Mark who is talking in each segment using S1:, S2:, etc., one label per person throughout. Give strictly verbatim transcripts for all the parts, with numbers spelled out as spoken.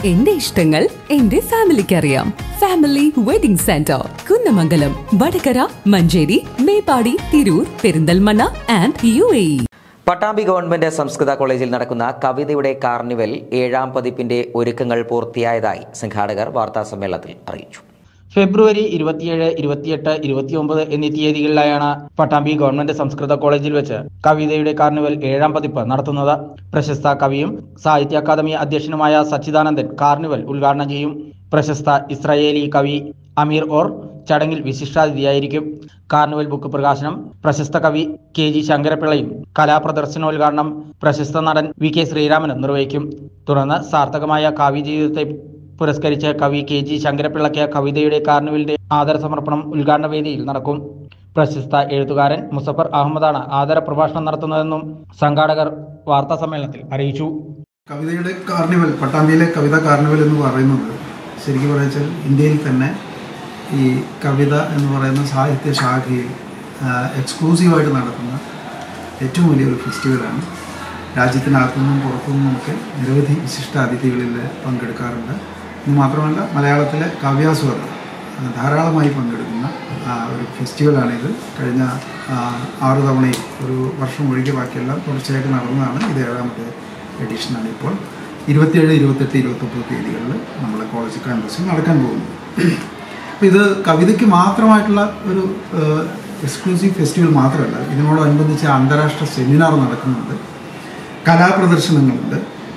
S1: എന്റെ ഇഷ്ടങ്ങൾ എന്റെ ഫാമിലിക്ക് അറിയാം. Family wedding centre, Kunnamangalam, Vadakara, Manjeri, Meppadi, Tirur, Perinthalmanna and U A E.
S2: Pattambi government സംസ്കൃത കോളേജിൽ നടക്കുന്ന കവിതയുടെ കാർണിവൽ ഏഴാം പതിപ്പിന്റെ ഒരുക്കങ്ങൾ പൂർത്തിയായതായി സംഘാടകർ വാർത്താസമ്മേളനത്തിൽ അറിയിച്ചു.
S3: ഫെബ്രുവരി ഇരുപത്തിയേഴ്, ഇരുപത്തിയെട്ട്, ഇരുപത്തിയൊമ്പത് എന്നീ തീയതികളിലായാണ് പട്ടാമ്പി ഗവൺമെന്റ് സംസ്കൃത കോളേജിൽ വെച്ച് കവിതയുടെ കാർണിവൽ ഏഴാം പതിപ്പ് നടത്തുന്നത്. പ്രശസ്ത കവിയും സാഹിത്യ അക്കാദമി അധ്യക്ഷനുമായ സച്ചിദാനന്ദൻ കാർണിവൽ ഉദ്ഘാടനം ചെയ്യും. പ്രശസ്ത ഇസ്രായേലി കവി അമീർ ഓർ ചടങ്ങിൽ വിശിഷ്ടാതിഥിയായിരിക്കും. കാർണിവൽ ബുക്ക് പ്രകാശനം പ്രശസ്ത കവി കെ ജി ശങ്കരപ്പിള്ളയും കലാപ്രദർശനോദ്ഘാടനം പ്രശസ്ത നടൻ വി കെ ശ്രീരാമനും നിർവഹിക്കും. തുടർന്ന് സാർത്ഥകമായ കാവ്യ ജീവിതത്തെ പുരസ്കരിച്ച് കവി കെ ജി ശങ്കരപ്പിള്ളയ്ക്ക് കവിതയുടെ കാർണിവലിന്റെ ആദര സമർപ്പണം ഉദ്ഘാടന വേദിയിൽ നടക്കും. പ്രശസ്ത എഴുത്തുകാരൻ മുസഫർ അഹമ്മദാണ് ആദര പ്രഭാഷണം നടത്തുന്നതെന്നും സംഘാടകർ വാർത്താ സമ്മേളനത്തിൽ അറിയിച്ചു.
S4: കവിതയുടെ കാർണിവൽ, പട്ടാമ്പിയിലെ കവിതാ കാർണിവൽ എന്ന് പറയുന്നത് ശരിക്കും പറഞ്ഞാൽ ഇന്ത്യയിൽ തന്നെ ഈ കവിത എന്ന് പറയുന്ന സാഹിത്യ ശാഖയിൽ എക്സ്ക്ലൂസീവായിട്ട് നടത്തുന്ന ഏറ്റവും വലിയൊരു ഫെസ്റ്റിവലാണ്. രാജ്യത്തിനകത്തുനിന്നും പുറത്തുനിന്നുമൊക്കെ നിരവധി വിശിഷ്ട അതിഥികളിൽ പങ്കെടുക്കാറുണ്ട്. ഇത് മാത്രമല്ല, മലയാളത്തിലെ കാവ്യാസ്വാദകർ ധാരാളമായി പങ്കെടുക്കുന്ന ഒരു ഫെസ്റ്റിവലാണിത്. കഴിഞ്ഞ ആറ് തവണയിൽ ഒരു വർഷം ഒഴികെ ബാക്കിയെല്ലാം തുടർച്ചയായിട്ട് നടന്നതാണ്. ഇത് ഏഴാമത്തെ എഡിഷനാണ് ഇപ്പോൾ. ഇരുപത്തിയേഴ്, ഇരുപത്തെട്ട്, ഇരുപത്തൊമ്പത് തീയതികളിൽ നമ്മളെ കോളേജ് ക്യാമ്പസിൽ നടക്കാൻ പോകുന്നു. അപ്പോൾ ഇത് കവിതയ്ക്ക് മാത്രമായിട്ടുള്ള ഒരു എക്സ്ക്ലൂസീവ് ഫെസ്റ്റിവൽ മാത്രമല്ല, ഇതിനോടനുബന്ധിച്ച് അന്താരാഷ്ട്ര സെമിനാർ നടക്കുന്നുണ്ട്, കലാപ്രദർശനങ്ങളുണ്ട്,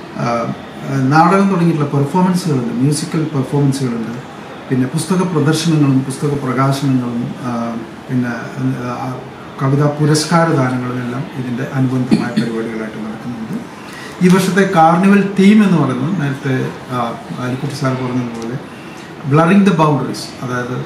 S4: നാടകം തുടങ്ങിയിട്ടുള്ള പെർഫോമൻസുകളുണ്ട്, മ്യൂസിക്കൽ പെർഫോമൻസുകളുണ്ട്, പിന്നെ പുസ്തക പ്രദർശനങ്ങളും പുസ്തക പ്രകാശനങ്ങളും പിന്നെ കവിതാ പുരസ്കാര ദാനങ്ങളും എല്ലാം ഇതിൻ്റെ അനുബന്ധമായ പരിപാടികളായിട്ട് നടക്കുന്നുണ്ട്. ഈ വർഷത്തെ കാർണിവൽ തീം എന്ന് പറയുന്നത് നേരത്തെ അലിക്കുട്ടി സാർ പറഞ്ഞതുപോലെ ബ്ലറിംഗ് ദ ബൗണ്ടറീസ്, അതായത്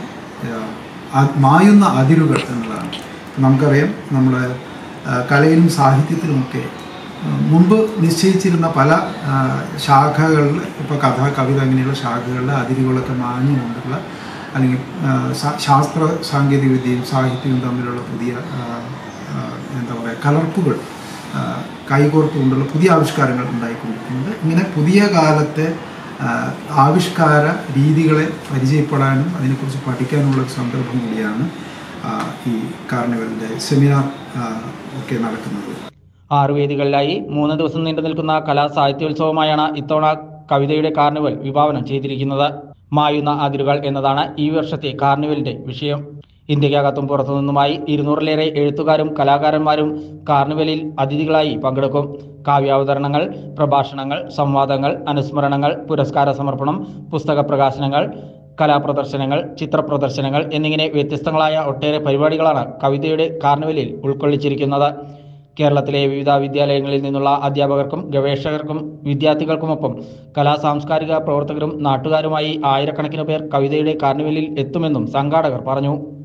S4: മായുന്ന അതിരുകൾ എന്നുള്ളതാണ്. നമുക്കറിയാം, നമ്മുടെ കലയിലും സാഹിത്യത്തിലുമൊക്കെ മുമ്പ് നിശ്ചയിച്ചിരുന്ന പല ശാഖകളിൽ, ഇപ്പോൾ കഥ, കവിത അങ്ങനെയുള്ള ശാഖകളിലെ അതിരുകളൊക്കെ മാഞ്ഞുകൊണ്ടുള്ള, അല്ലെങ്കിൽ ശാസ്ത്ര സാങ്കേതിക വിദ്യയും സാഹിത്യവും തമ്മിലുള്ള പുതിയ എന്താ പറയുക കലർപ്പുകൾ കൈകോർത്തുകൊണ്ടുള്ള പുതിയ ആവിഷ്കാരങ്ങൾ ഉണ്ടായിക്കൊണ്ടിരിക്കുന്നുണ്ട്. ഇങ്ങനെ പുതിയ കാലത്തെ ആവിഷ്കാര രീതികളെ പരിചയപ്പെടാനും അതിനെക്കുറിച്ച് പഠിക്കാനുള്ള ഒരു സന്ദർഭം കൂടിയാണ് ഈ കാർണിവലിൻ്റെ സെമിനാർ ഒക്കെ നടക്കുന്നത്.
S3: ആറു വേദികളിലായി മൂന്ന് ദിവസം നീണ്ടു നിൽക്കുന്ന കലാ സാഹിത്യോത്സവമായാണ് ഇത്തവണ കവിതയുടെ കാർണിവൽ വിഭാവനം ചെയ്തിരിക്കുന്നത്. മായുന്ന അതിരുകൾ എന്നതാണ് ഈ വർഷത്തെ കാർണിവലിന്റെ വിഷയം. ഇന്ത്യക്കകത്തും പുറത്തുനിന്നുമായി ഇരുന്നൂറിലേറെ എഴുത്തുകാരും കലാകാരന്മാരും കാർണിവലിൽ അതിഥികളായി പങ്കെടുക്കും. കാവ്യാവതരണങ്ങൾ, പ്രഭാഷണങ്ങൾ, സംവാദങ്ങൾ, അനുസ്മരണങ്ങൾ, പുരസ്കാര സമർപ്പണം, പുസ്തക പ്രകാശനങ്ങൾ, കലാപ്രദർശനങ്ങൾ, ചിത്രപ്രദർശനങ്ങൾ എന്നിങ്ങനെ വ്യത്യസ്തങ്ങളായ ഒട്ടേറെ പരിപാടികളാണ് കവിതയുടെ കാർണിവലിൽ ഉൾക്കൊള്ളിച്ചിരിക്കുന്നത്. കേരളത്തിലെ വിവിധ വിദ്യാലയങ്ങളിൽ നിന്നുള്ള അധ്യാപകർക്കും ഗവേഷകർക്കും വിദ്യാർത്ഥികൾക്കുമൊപ്പം കലാ സാംസ്കാരിക പ്രവർത്തകരും നാട്ടുകാരുമായി ആയിരക്കണക്കിന് പേർ കവിതയുടെ കാർണിവലിൽ എത്തുമെന്നും സംഘാടകർ പറഞ്ഞു.